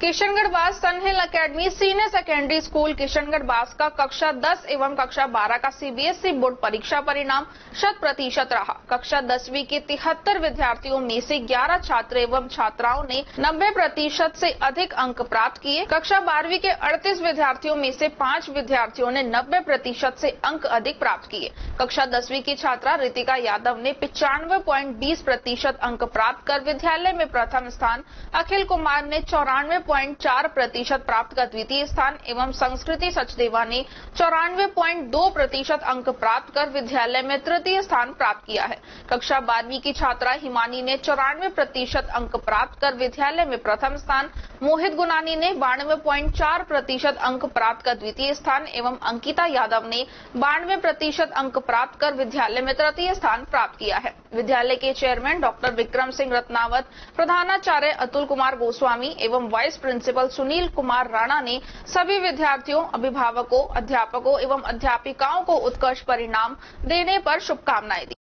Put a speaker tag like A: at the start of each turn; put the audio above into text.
A: Kishangarh Bas Sun Hill Academy senior secondary school Kishangarh Bas का कक्षा 10 एवं कक्षा 12 का सीबीएसई बोर्ड परीक्षा परिणाम 100% रहा। कक्षा 10वीं के 73 विद्यार्थियों में से 11 छात्र एवं छात्राओं ने 90% से अधिक अंक प्राप्त किए। कक्षा 12वीं के 38 विद्यार्थियों में से 5 विद्यार्थियों ने 90% से अंक अधिक प्राप्त किए। कक्षा 10वीं की छात्रा रितिका यादव ने 95.20% अंक प्राप्त कर विद्यालय में प्रथम स्थान, अखिल कुमार ने 94.4% प्राप्त कर द्वितीय स्थान एवं संस्कृति सचदेवा ने 94.2% अंक प्राप्त कर विद्यालय में तृतीय स्थान प्राप्त किया है। कक्षा 12वीं की छात्रा हिमानी ने 94% अंक प्राप्त कर विद्यालय में प्रथम स्थान, मोहित गुनानी ने 92.4% अंक प्राप्त कर द्वितीय स्थान एवं अंकिता यादव ने 92% अंक प्राप्त कर विद्यालय में तृतीय स्थान प्राप्त किया है। विद्यालय के चेयरमैन डॉक्टर विक्रम सिंह रत्नावत, प्रधानाचार्य अतुल कुमार गोस्वामी एवं वाइस प्रिंसिपल सुनील कुमार राणा ने सभी विद्यार्थियों, अभिभावकों, अध्यापकों एवं अध्यापिकाओं को उत्कृष्ट परिणाम देने पर शुभकामनाएं दी।